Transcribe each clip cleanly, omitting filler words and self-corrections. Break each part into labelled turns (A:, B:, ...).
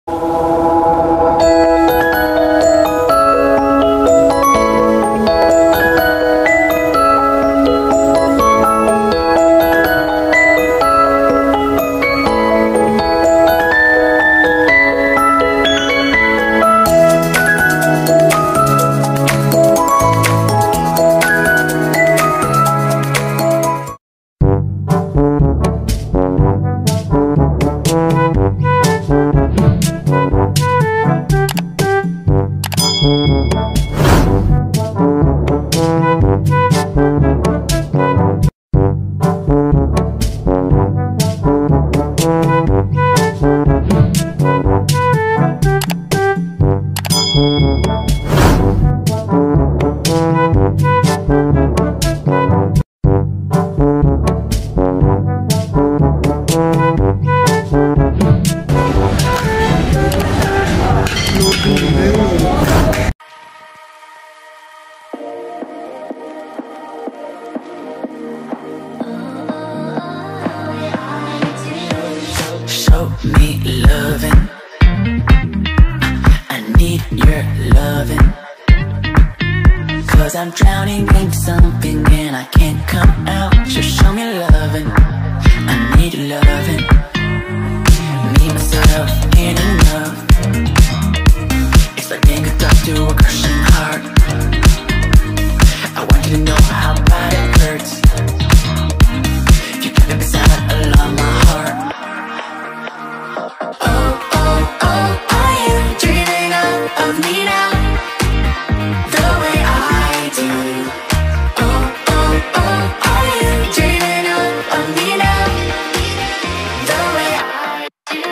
A: Show me loving, I need your loving, 'cause I'm drowning in something and I can't come out. Just show me loving, I need loving. Me, myself, ain't enough. It's like being a dog to a crushing heart. I want you to know how bad it hurts. You kept me beside along my heart. Oh, oh, oh, are you dreaming of me now? The way I do. Oh, oh, oh, are you dreaming of me now? The way I do.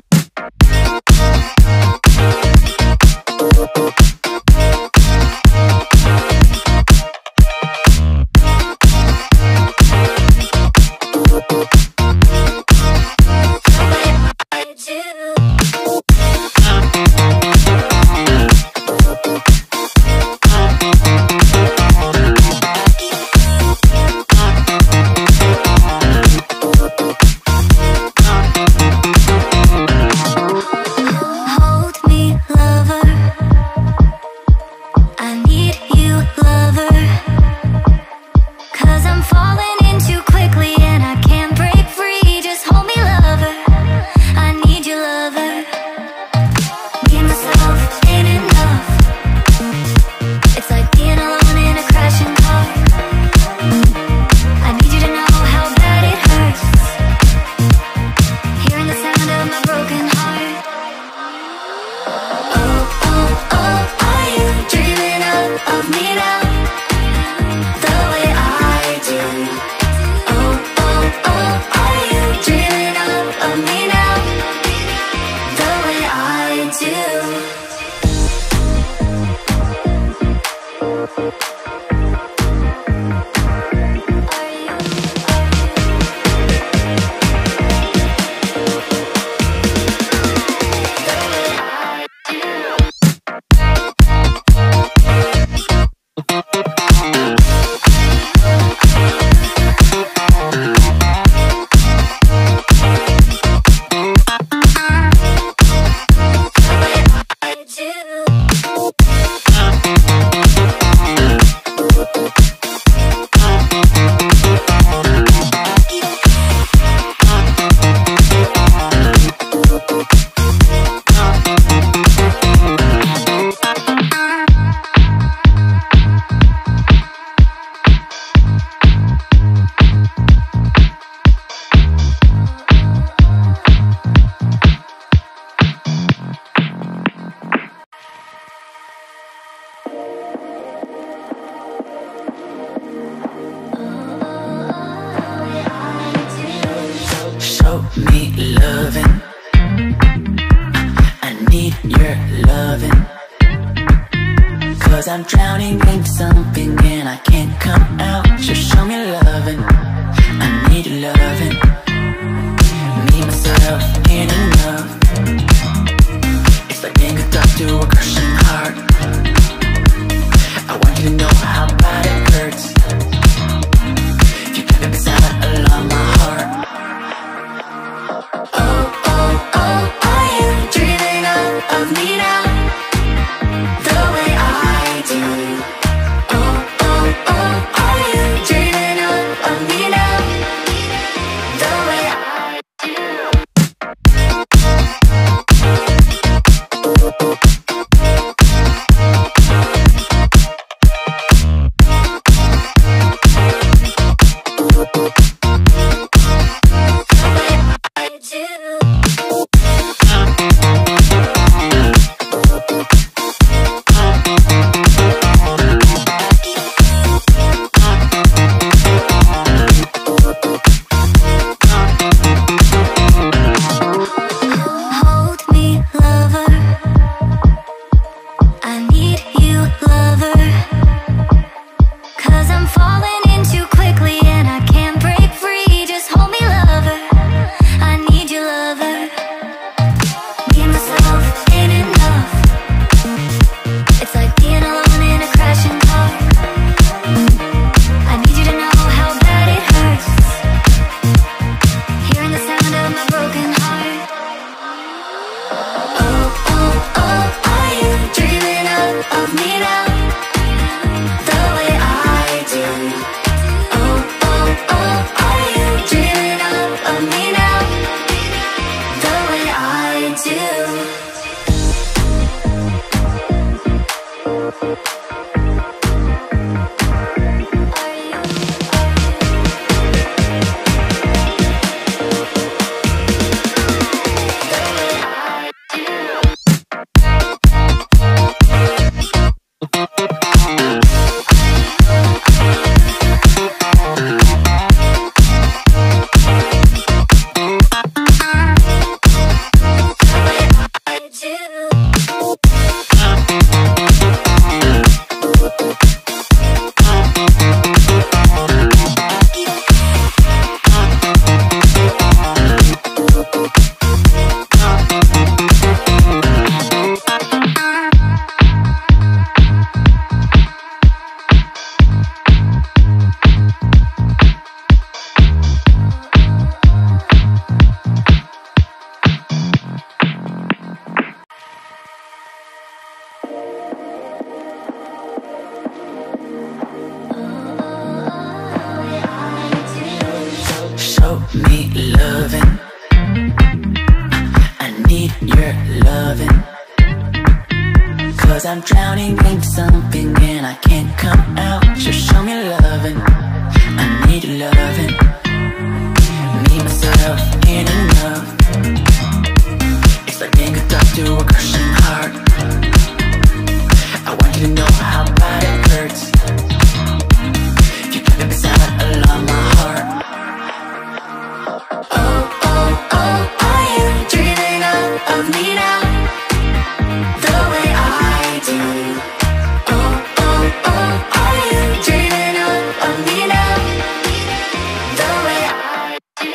A: Show me loving, I need your loving, 'cause I'm drowning in something and I can't come out. Just show me loving, I need loving. Me, myself, ain't enough. It's like being a dog to a crushing heart. I want you to know how bad it hurts. You kept me beside along my heart. Oh, oh, oh, are you dreaming Show me loving. I need your loving. 'Cause I'm drowning into something and I can't come out. Just show me loving. I need your loving. Me, myself, ain't enough. It's like being good to a crushing heart. I want you to know how bad it hurts. You keep it beside along my heart. Of me now, the way I do. Oh, oh, oh, are you dreaming of me now, the way I do?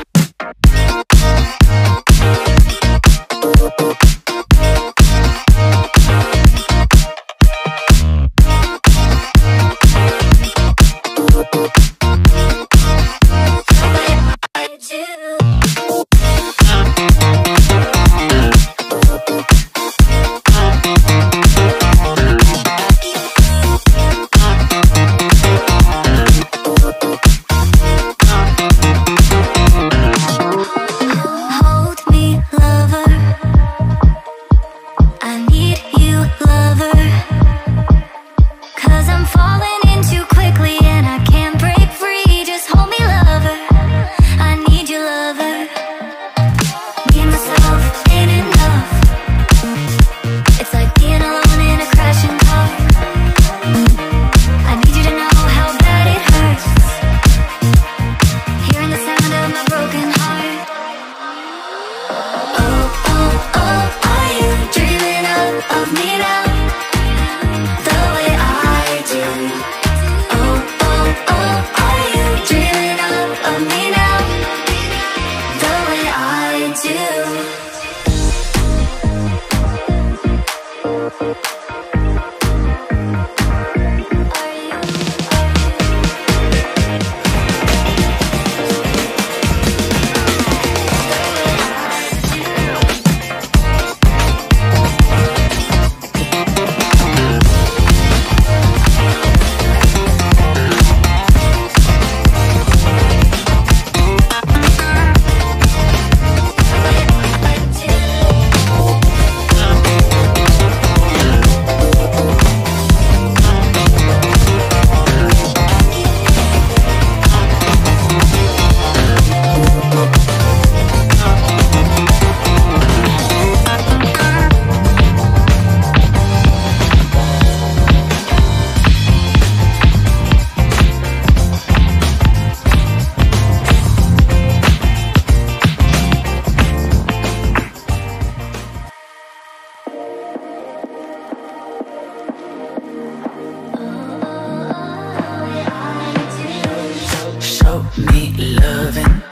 A: Show me loving.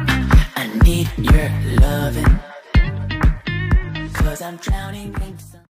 A: I need your loving. 'Cause I'm drowning in